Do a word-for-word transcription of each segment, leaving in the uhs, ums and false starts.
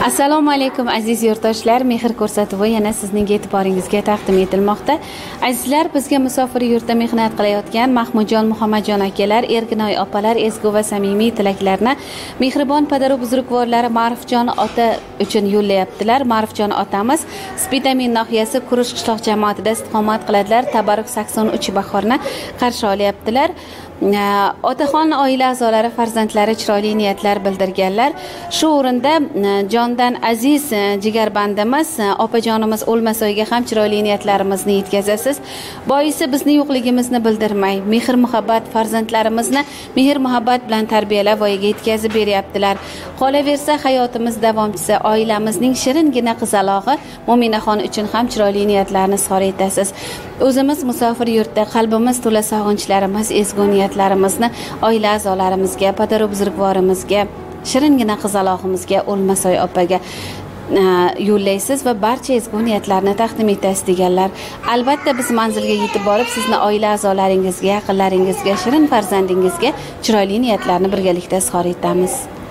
Assalomu alaykum aziz yurtdoshlar, mehr ko'rsatuvi yana sizning e'tiboringizga taqdim etilmoqda. Azizlar, bizga musofir yurtda mehnat qilayotgan Mahmudjon Muhammadjon akalar, Erkinoy opalar ezgu va samimiy tilaklarni mehribon padaru buzrukvorlari Ma'rifjon ota uchun yo'llayaptilar. Ma'rifjon otamiz Spitamin nohiyasi Kurish qishloq jamoatida istiqomat qiladilar. Tabarruk sakson uch bahorni qarshi olyaptilar. Otaxon oila a'zolari, farzandlari chiroyli niyatlar bildirganlar. Shu o'rinda jondan aziz jigarbandimiz opajonimiz O'lmasoyga ham chiroyli niyatlarimizni yetkazasiz. Boisi bizni yo'qligimizni bildirmay, mehr muhabbat farzandlarimizni mehr muhabbat bilan tarbiyalab voyaga yetkazib beryaptilar. Qolaversa hayotimiz davomchisi, oilamizning shiringina qizalog'i Mo'minaxon uchun ham chiroyli niyatlarni izhor etasiz. O'zimiz musofir yurtda qalbimiz to'la sog'inchlarimiz, ezgu niyatlarimizni oila a'zolarimizga, padaru buzrukvorimizga, shiringina qizalog'imizga, O'lmasoy opaga yo'llaysiz va barcha ezgu niyatlarni taqdim etasiz deganlar. Albatta biz manzilga yetib borib, sizni oila a'zolaringizga, yaqinlaringizga, shirin farzandingizga chiroyli niyatlarni birgalikda izhor etamiz.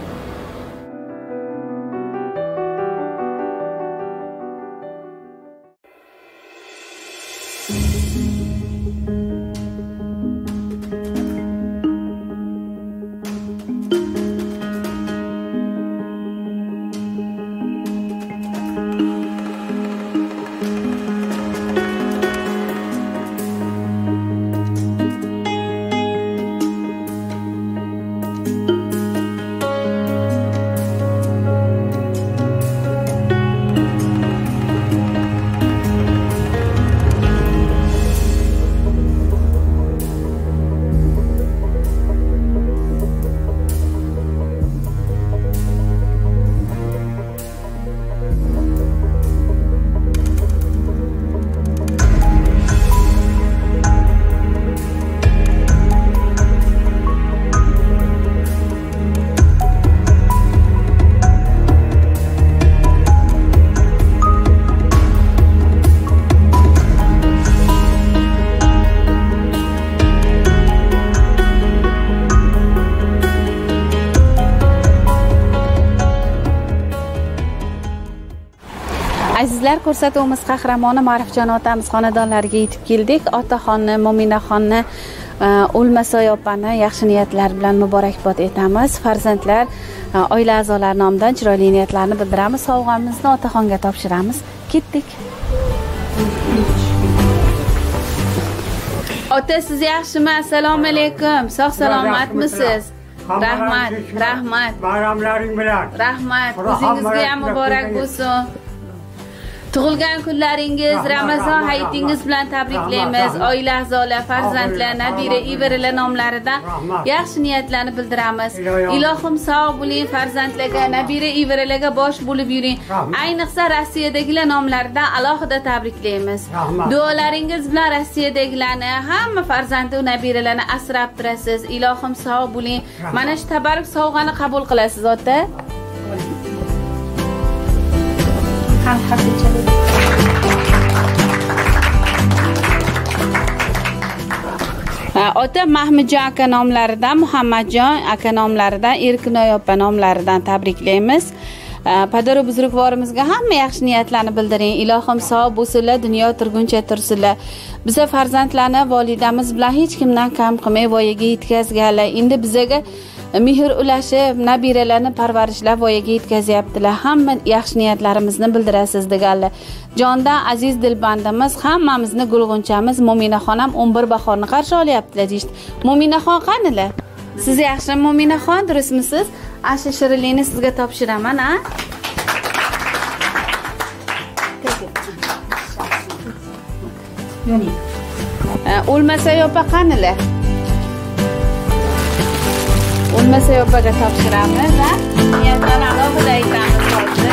Azizlar, ko'rsatuvimiz qahramoni Ma'rifjon otamiz xonadonlariga yetib keldik. Otaxonni, Mo'minaxonni, O'lmasoy opani yaxshi niyatlar bilan muborakbod etamiz. Farzandlar, oila a'zolari nomidan chiroyli niyatlarni bildiramiz. Sovg'amizni otaxonga topshiramiz. Ketdik. Ota, siz yaxshimi? Assalomu alaykum. Sog' salomatmisiz? Rahmat, rahmat. Bayramlaring bilan. Rahmat. O'zingizga ham muborak bo'lsin. Tug'ilgan kunlaringiz, Ramazon hayitingiz bilan tabriklaymiz. Oila a'zolar, farzandlar, nabira, evaralar nomlaridan yaxshi niyatlarni bildiramiz. Ilohim sog' bo'ling, farzandlarga, nabira, evaralarga bosh bo'lib yuring. Ayniqsa Rossiyadagilar nomlaridan alohida tabriklaymiz. Duolaringiz bilan Rossiyadagilarni, hamma farzandi va nabiralarni asrab turasiz. Ilohim sog' bo'ling. Mana shu tabarruk sovg'ani qabul qilasiz, ota. Ota Mahmudjon aka nomlaridan, Muhammadjon aka nomlaridan, Erkinoy opa nomlaridan tabriklaymiz. Padaru buzrukvorimizga hamma yaxshi niyatlarni bildiring. Ilohim sog' bo'lsinlar, dunyo turguncha tursinlar. Biza farzandlarni volidamiz bilan hech kimdan kam qilmay voyaga yetkazganlar. Endi bizaga mehr ulashib, nabiralarni parvarishlab voyaga yetkazyaptilar. Hamma yaxshi niyatlarimizni bildirasiz deganlar. Jondan aziz dilbandimiz, hammamizni gulg'unchamiz Mo'minaxon ham o'n bir bahorni qarshi olyaptilar deydi. Mo'minaxon qanilar? Siz yaxshimi Mo'minaxon, durustmisiz? Asha shirinlikni sizga topshiraman, a? Yo'ning. O'lmasoy opa qanilar? O'lmasoy opaga topshiramiz, ha? Niyatlarni alohida aytamiz hozir.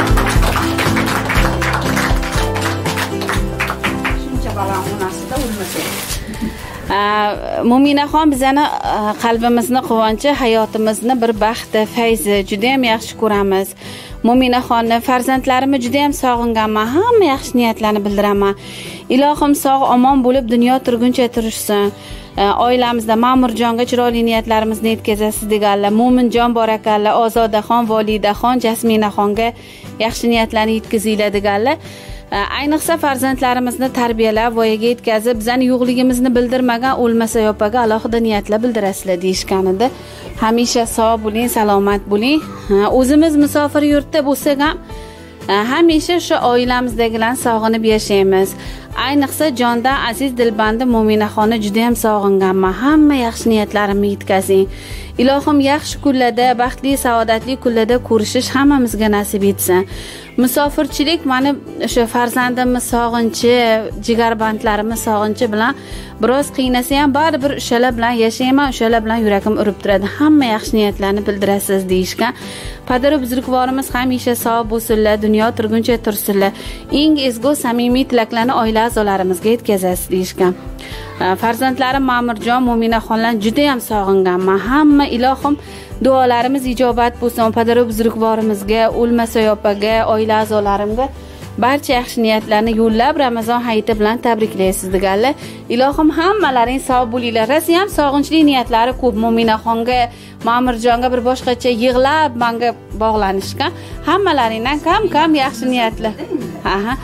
Shuncha baland onasida O'lmasoy. Mo'minaxon bizani qalbimizni quvonchi, hayotimizni bir baxti, fayzi juda ham yaxshi ko'ramiz. Mo'minaxonni farzandlarimni juda ham sog'inganman. Hamma yaxshi niyatlarni bildiraman. Ilohim sog' omon bo'lib dunyo turguncha turishsin. Oilamizda Ma'murjonga chiroyli niyatlarimizni yetkazasiz deganlar. Mo'minjon borakalla, Ozodaxon, Volidaxon, Jasminaxonga yaxshi niyatlarni yetkazinglar deganlar. Ayniqsa farzandlarimizni tarbiyalab, voyaga yetkazib, bizning yo'qligimizni bildirmagan o'lmasa yopaga alohida niyatlar bildirasizlar deyishgan edi. Hamisha sog' bo'ling, salomat bo'ling. O'zimiz musofir yurtda bo'lsak ham hamisha shu oilamizdagilarni sog'inib yashaymiz. Ayniqsa jondan aziz dilbandi Mo'minaxonni juda ham sog'inganman. Hamma yaxshi niyatlarimni yetkazing. Ilohim yaxshi kunlarda, baxtli, saodatli kunlarda ko'rishish hammamizga nasib etsin. Musofirchilik meni o'sha farzandimni sog'inchi, jigarbandlarimni sog'inchi bilan biroz qiynasa ham baribir o'shalar bilan yashayman, o'shalar bilan yuragim urib turadi. Hamma yaxshi niyatlarni bildirasiz deyishgan. Padar buzrukvorimiz hamisha sog' bo'lsinlar, dunyo turguncha tursinlar. Eng ezgu samimiy tilaklarni oila a'zolarimizga yetkazasiz deyishgan. Farzandlarim Ma'murjon, Mo'minaxonlar juda ham sog'inganman. Hamma ilohim duolarimiz ijobat bo'lsin. Padar buzrukvorimizga, o'lmasa yopaga, oila a'zolarimga barcha yaxshi niyatlarni yo'llab Ramazon hayiti bilan tabriklaysiz deganlar. Ilohim hammalaring sog' bo'linglar. Rosa ham sog'inchli niyatlari ko'p. Mo'minaxonga, Ma'murjonga bir boshqacha yig'lab menga bog'lanishgan. Hammalaringdan kam-kam yaxshi niyatlar. Ha ha.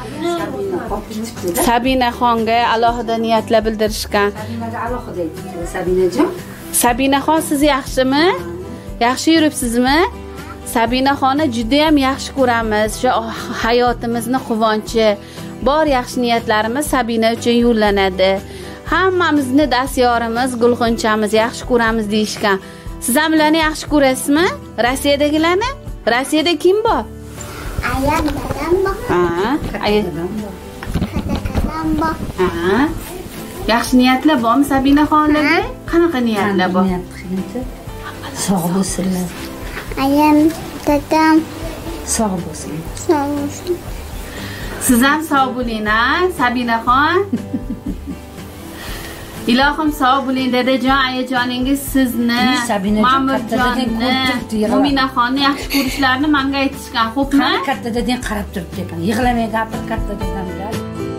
Sabinaxonga alohida niyatlar bildirishgan. Sabinaga alohida aytdi. Sabinajon. Sabinaxon, siz yaxshimi? Yaxshi yuribsizmi? Sabinaxonni juda ham yaxshi ko'ramiz. Shu hayotimizni quvonchi, bor yaxshi niyatlarimiz Sabina uchun yo'llanadi. Hammamizni dastyorimiz, gulxonchamiz yaxshi ko'ramiz deyishgan. Siz ham ularni yaxshi ko'rasizmi? Rossiyadagilarni? Rossiyada kim bor? Ayam dadam bor. Ha, ayam Dadam bor. ha. Yaxshi niyatlar bormi Sabinaxonlarga? Qanaqa niyatlar bor? Sog' bo'lsinlar. Ayam dadam Sog' bo'lsin. sog' bo'lsin. Siz ham sog' bo'ling-a, Sabinaxon. Ilohim sog' bo'ling, dadajon, ayajoningiz sizni, Ma'murjonni, Mo'minaxonni yaxshi ko'rishlarini menga aytishgan, xo'pmi? Katta dadang qarab turibdi ekan. Yig'lamay gapir katta dadamga.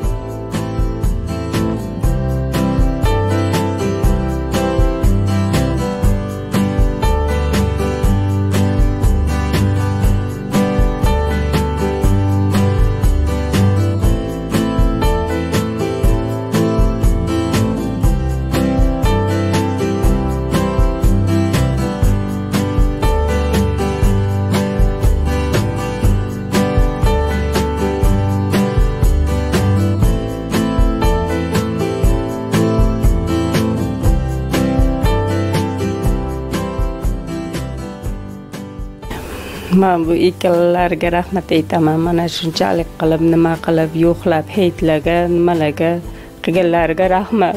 Men bu ikkalalariga rahmat aytaman. Mana shunchalik qilib, nima qilib, yo'qlab, hayitlarga, nimalarga qilganlariga rahmat.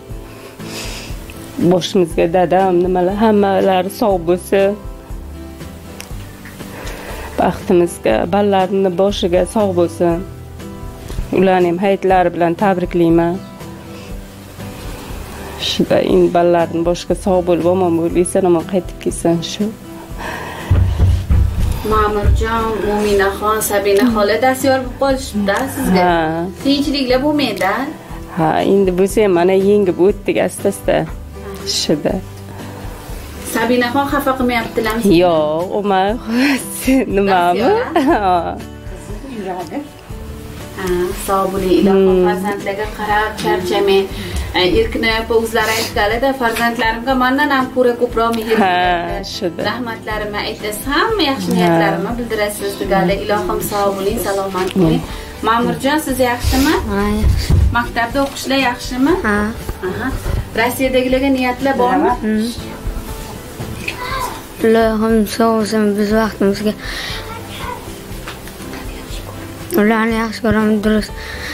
Boshimizga dadam, nimalar hammalari sog' bo'lsin. Baxtimizga, ballarning boshiga sog' bo'lsin. Ularni ham hayitlari bilan tabriklayman. Shunda endi ballarning boshiga sog' bo'lib, omon bo'lib, eson-omon qaytib kelsin shu. Ma'murjon, Mo'minaxon, Sabinaxonlar dastyor bo'lib qolishibdi sizga. Qiyinchiliklar bo'lmaydi? Ha, endi bo'lsa ham mana yengib o'tdik asta-asta. Shida. Sabinaxon xafa qilmayaptilarmi? Yo'q, o'ma nimami? Ha. Yuradi. Ha, sog' bo'ling, ilohim farzandlarga qarab charchamay. Erkinay opa o'zlari aytganlar-da, farzandlarimga mendan ham ko'ra ko'proq mehr beradi. Shida. Rahmatlarimni aytasiz, hamma yaxshi niyatlarimni bildirasiz deganlar. Ilohim sog' bo'ling, salomat bo'ling. Ma'murjon, siz yaxshimi? Ha, yaxshi. Maktabda o'qishlar yaxshimi? Ha. Aha. Rossiyadagilarga niyatlar bormi? Ilohim sog' bo'lsin, biz vaqtimizga ularni yaxshi ko'ramiz, durust.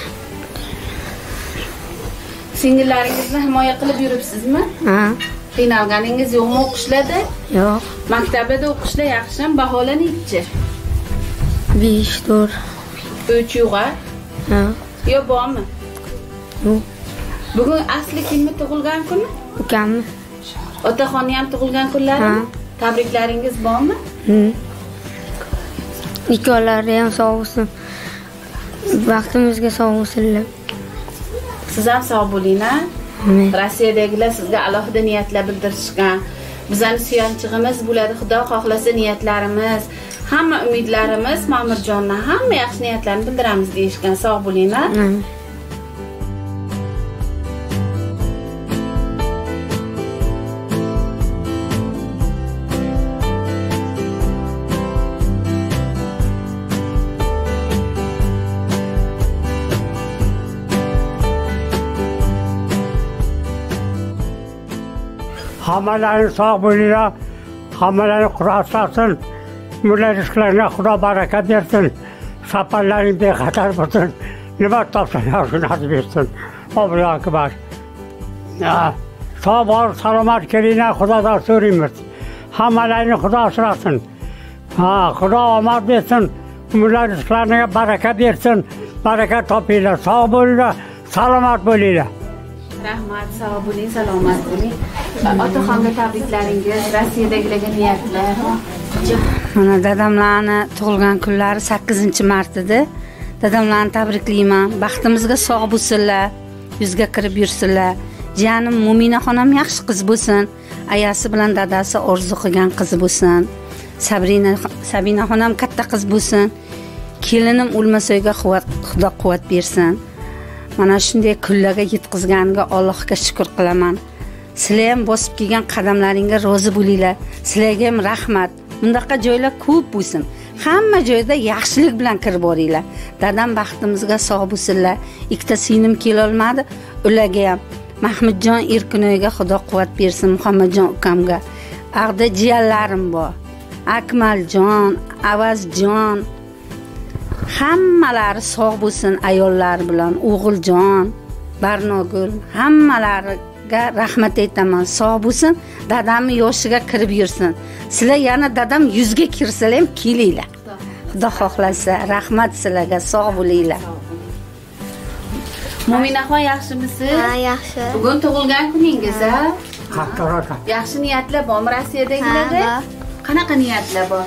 Singillaringizni himoya qilib yuribsizmi? Ha. Qiynalganingiz yo'qmi o'qishlarda? Yo'q. Maktabda o'qishlar yaxshimi? Baholar nechi? besh to'rt. uch yo'q-a? Ha. Yo bormi? Yo'q. Bugun asli kimni tug'ilgan kuni? Ukamni. Otaxonni ham tug'ilgan kunlari? Tabriklaringiz bormi? Hm. Ikkovlari ham sog' bo'lsin. Vaqtimizga sog' bo'lsinlar. Siz ham sog' bo'ling-a. Rossiyadagilar sizga alohida niyatlar bildirishgan. Bizning suyanchig'imiz bo'ladi. Xudo xohlasa niyatlarimiz Hamma umidlarimiz Ma'murjondan hamma yaxshi niyatlarni bildiramiz deyishgan. Sog' bo'linglar. Hammalarni sog' bo'linglar, hammalarni Xudo asrasin, mulla rizqlarga Xudo baraka bersin, safarlaring bexatar bo'lsin, nima topsang yaxshi nasib etsin. Allohu akbar. Sog' bor, salomat kelinglar, Xudodan so'raymiz. Hammalarni Xudo asrasin. Ha, Xudo omad bersin, mulla rizqlarga baraka bersin, baraka topinglar, sog' bo'linglar, salomat bo'linglar. Rahmat, sog' bo'ling, salomat bo'ling. Otaxonga tabriklaringiz, Rossiyadagilarga niyatlar. Mana dadamlarni tug'ilgan kunlari sakkizinchi mart edi. Dadamlarni tabriklayman. Baxtimizga sog' bo'lsinlar, yuzga kirib yursinlar. Jiyanim Mo'minaxonam yaxshi qiz bo'lsin. Ayasi bilan dadasi orzu qilgan qiz bo'lsin. Sabrina Sabinaxonam katta qiz bo'lsin. Kelinim o'lmasoyga Xudo quvvat bersin. Mana shunday kunlarga yetkazganiga Allohga shukr qilaman. Sizlar ham bosib kelgan qadamlaringga rozi bo'linglar. Sizlarga ham rahmat. Bundaqa joylar ko'p bo'lsin. Hamma joyda yaxshilik bilan kirib boringlar. Dadam baxtimizga sog' bo'lsinlar. Ikkita singlim kela olmadi, ularga ham Mahmudjon Erkinoyga Xudo quvvat bersin, Muhammadjon ukamga. Aqda jiyanlarim bor. Akmaljon, Avazjon, hammalari sog' bo'lsin, ayollar bilan O'g'iljon, Barnogul, hammalariga rahmat aytaman. Sog' bo'lsin, dadamni yoshiga kirib yursin. Sizlar yana dadam yuzga kirsalar ham kelinglar. Xudo xohlasa, rahmat sizlarga, sog' bo'linglar. Mo'minaxon yaxshimisiz? Ha, yaxshi. Bugun tug'ilgan kuningiz, ha? Qattiqroq. Yaxshi niyatlar bormi Rossiyadagilarda? Qanaqa niyatlar bor?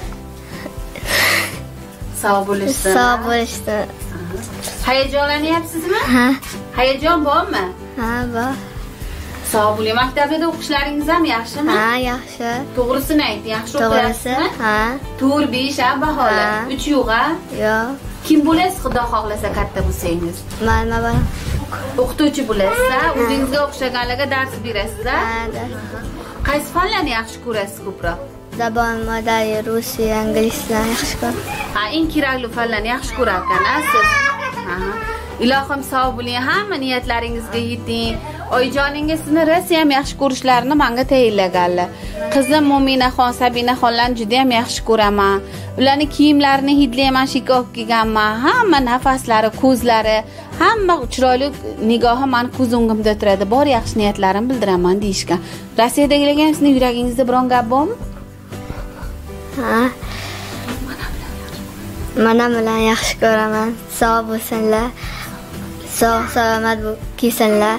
Sog' bo'lishsin. Sog' bo'lishdi. Hayajonlanyapsizmi? Ha. Hayajon bormi? Ha, bor. Sog' bo'ling. Maktabda o'qishlaringiz ham yaxshimi? Ha, yaxshi. To'g'risini ayting, yaxshi o'qiyapsizmi? Ha. to'rt besh ha baholi. Ha. uch yo'q ha? Yo'q. Kim bo'lasiz, Xudo xohlasa katta bo'lsangiz? Mana bor. O'qituvchi bo'lasiz, ha? O'zingizga o'xshaganlarga dars berasiz, ha? Ha. Qaysi fanlarni yaxshi ko'rasiz ko'proq? Zabon, modali, rusiya, inglizlarni yaxshi ko'raman. Ha, eng kerakli fanlarni yaxshi ko'rar ekan-a siz? Ha. Ilohim sog' bo'ling, hamma niyatlaringizga yeting. Oyijoningiz sizni Rossiya ham yaxshi ko'rishlarini menga tayinlaganlar. Qizim Mo'minaxon, Sabinaxonlarni juda ham yaxshi ko'raman. Ularning kiyimlarini hidlayman, shikob kiyganman. Hamma nafaslari, ko'zlari, hamma chiroyli nigohi meni ko'z o'ngimda turadi. Bor yaxshi niyatlarimni bildiraman deyishgan. Rossiyadagilarga ham sizning yuragingizda biron gap bormi? Ha. Mana bilan yaxshi ko'raman. Sog' bo'lsinlar. Sog' salomat kelsinlar.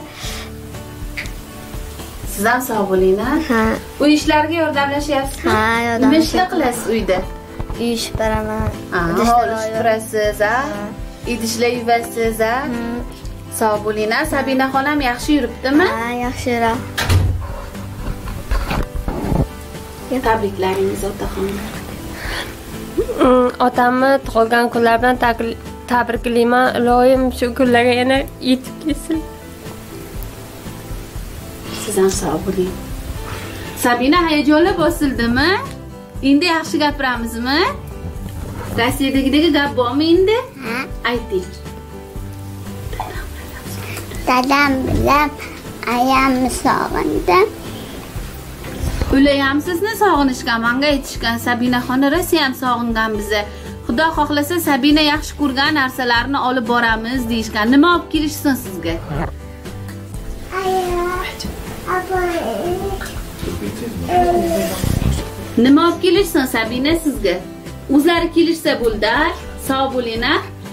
Siz ham sog' bo'ling-a? Ha. Uy ishlariga yordamlashyapsizmi? Ha, yordam. Nima ishlar qilasiz uyda? Ish baraman. Ha, hovli supurasiz, ha? Idishlar yuvasiz, ha? Sog' bo'ling-a? Sabinaxon ham yaxshi yuribdimi? Ha, yaxshi yuradi. Tabriklaringiz otaxon. Otamni tug'ilgan kunlar bilan tabriklayman. Ilohim shu kunlarga yana yetib kelsin. Siz ham sog' bo'ling. Sabina, hayajonlar bosildimi? Endi yaxshi gapiramizmi? Rossiyadagidagi gap bormi endi? Ha. Ayting. Dadam bilan ayamni sog'indim. Ular ham sizni sog'inishgan, menga aytishgan. Sabinaxonni Rossiya ham sog'ingan bizni. Xudo xohlasa Sabina yaxshi ko'rgan narsalarni olib boramiz deyishgan. Nima olib kelishsin sizga? Nima olib kelishsin Sabina sizga? O'zlari kelishsa bo'ldi. Sog' bo'ling-a.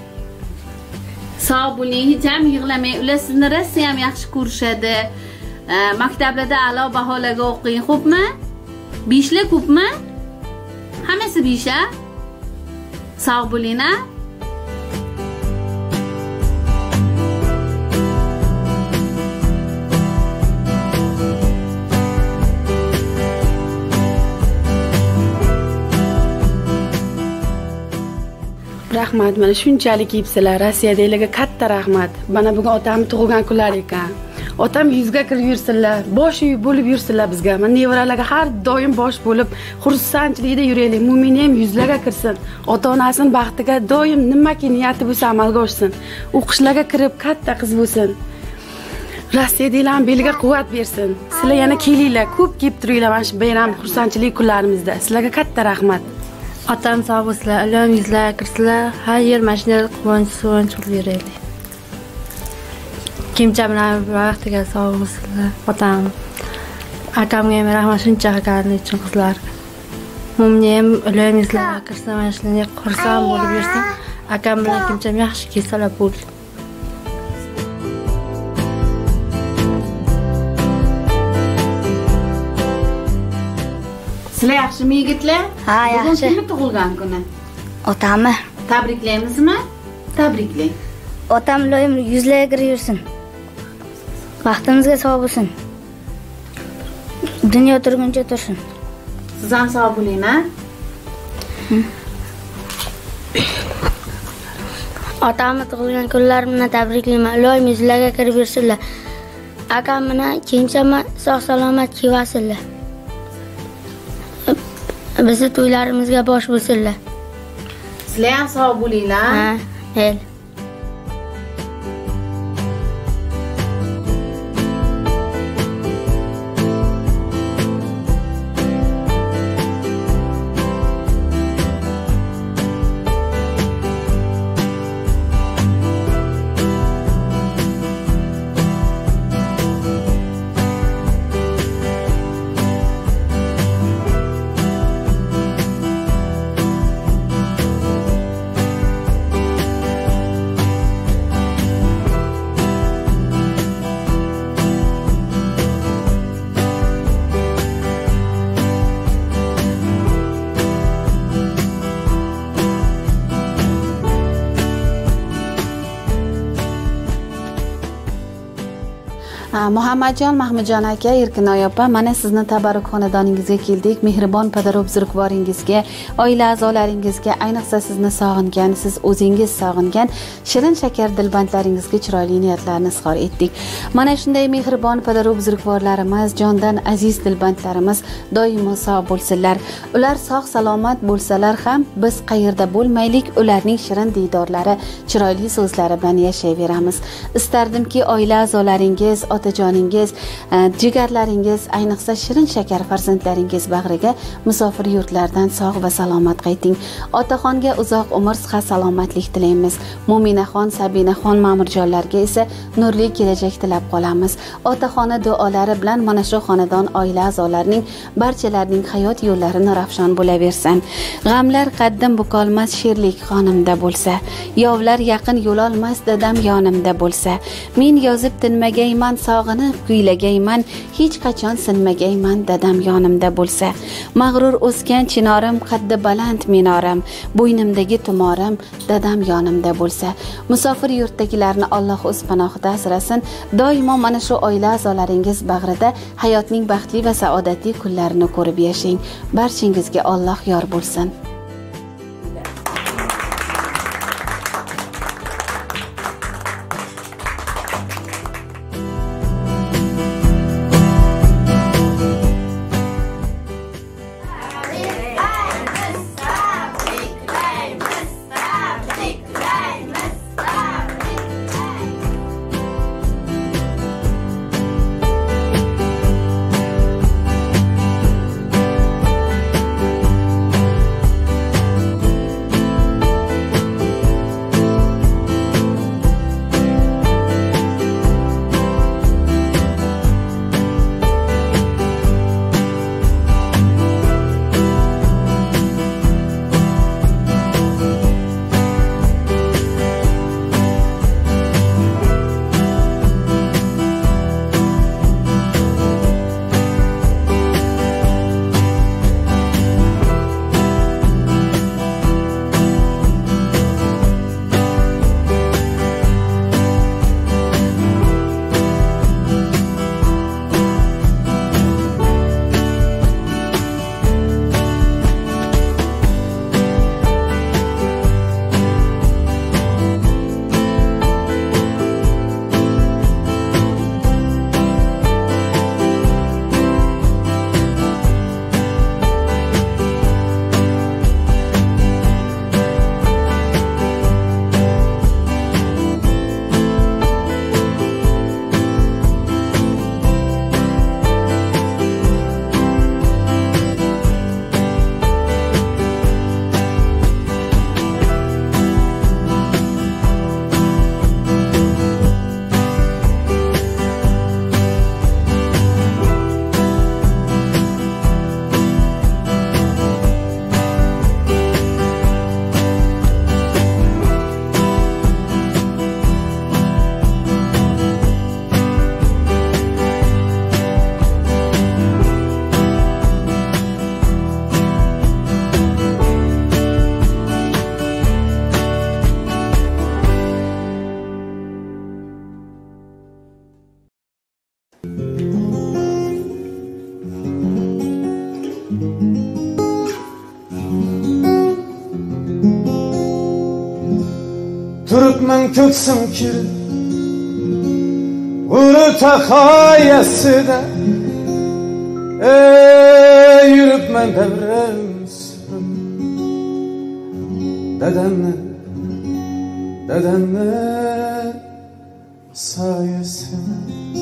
Sog' bo'ling, hech ham yig'lamang. Ular sizni Rossiya ham yaxshi ko'rishadi. Maktablarda a'lo baholarga o'qing, xo'pmi? Beshlar ko'pmi? Hammasi besh-a? Sog' bo'ling-a. rahmat. Mana shunchalik yibsizlar. Rossiyadagilarga katta rahmat. Mana bugun otamning tug'ilgan kunlari ekan. Otam yuzga kirib yursinlar, bosh uy bo'lib yursinlar bizga. Mana nevaralarga har doim bosh bo'lib, xursandchilikda yuraylik. Mo'min ham yuzlarga kirsin. Ota-onasining baxtiga doim nimaki niyati bo'lsa amalga oshsin. O'qishlarga kirib katta qiz bo'lsin. Rossiyadagilarning beliga quvvat bersin. Sizlar yana kelinglar, ko'p kelib turinglar mana shu bayram xursandchilik kunlarimizda. Sizlarga katta rahmat. Otam sog' bo'lsinlar, ilm yuzlarga kirsinlar, har yer mashina quvonch quvonch qilib yuraylik. Kimcha bilan vaqtiga sog' bo'lsinlar. Otam, akamga ham rahmat shuncha qilgani uchun qizlar. Mo'min ham ilm yuzlarga kirsin, mana shunday xursand bo'lib yursin. Akam bilan kimcham yaxshi kelsalar bo'ldi. Sizlar yaxshimi yigitlar? Ha, yaxshi. Bugun kimning tug'ilgan kuni? Otammi? Tabriklaymizmi? Tabriklang. Otam iloyim yuzlarga kirib yursin. Vaqtimizga sog' bo'lsin. Dunyo turguncha tursin. Siz ham sog' bo'ling, ha? Otamni tug'ilgan kunlari bilan tabriklayman. Iloyim yuzlarga kirib yursinlar. Akam bilan kenchama sog' salomat kelvasinlar. Bizni to'ylarimizga bosh bo'lsinlar. Sizlar ham sog' bo'linglar. Ha, el. Muhammadjon, Mahmudjon aka, Erkinoy opa, mana sizni tabarruk xonadoningizga keldik. Mehribon padar buzrukvoringizga, oila a'zolaringizga, ayniqsa sizni sog'ingan, siz o'zingiz sog'ingan shirin shakar dilbandlaringizga chiroyli niyatlarni izhor etdik. Mana shunday mehribon padar buzrukvorlarimiz, jondan aziz dilbandlarimiz doimo sog' bo'lsinlar. Ular sog' salomat bo'lsalar ham biz qayerda bo'lmaylik, ularning shirin diydorlari, chiroyli so'zlari bilan yashayveramiz. Istardimki oila a'zolaringiz, otajoningiz, jigarlaringiz, ayniqsa shirin shakar farzandlaringiz bag'riga musofir yurtlardan sog' va salomat qayting. Otaxonga uzoq umr, sihat, salomatlik tilaymiz. Mo'minaxon, Sabinaxon, Ma'murjonlarga esa nurli kelajak tilab qolamiz. Otaxona duolari bilan mana shu xonadon oila a'zolarining barchalarining hayot yo'llarini ravshan bo'laversin. G'amlar qaddim bukolmas sherlik xonimda bo'lsa, yovlar yaqin yo'l olmas dadam yonimda bo'lsa, men yozib tinmagayman, sog'inib kuylagayman, hech qachon sinmagayman dadam yonimda bo'lsa. Mag'rur o'sgan chinorim, qaddi baland minoram, bo'ynimdagi tumorim dadam yonimda bo'lsa. Musofir yurtdagilarni Alloh o'z panohida asrasin. Doimo mana shu oila a'zolaringiz bag'rida hayotning baxtli va saodatli kunlarini ko'rib yashang. Barchangizga Alloh yor bo'lsin. turibman ko'ksim kirib g'urta qoyasida ey yuribman davrim surib dadamni dadamni soyasida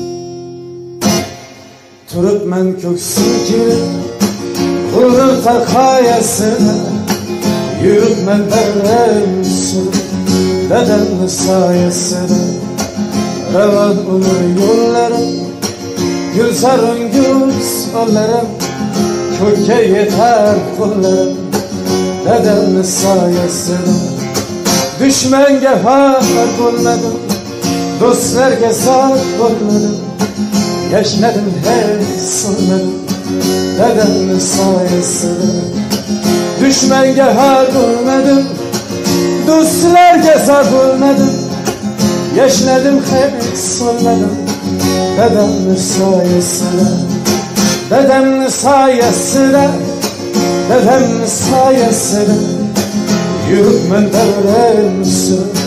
turibman ko'ksim kirib g'urta qoyasida yuribman davrim surib dadamni soyasida Ravan umr yo'llarim gulsarim gul so'llarim ko'kka yetar qo'llarim dadamni soyasida dushmanga xor bo'lmadim do'stlarga zor bo'lmadim yashnadim hech so'nmadim dadamni soyasida dushmanga xor bo'lmadim do'stlarga zor bo'lmadim yashnadim hech so'nmadim dadamni soyasida dadamni soyasida dadamni soyasida yuribman davrim surib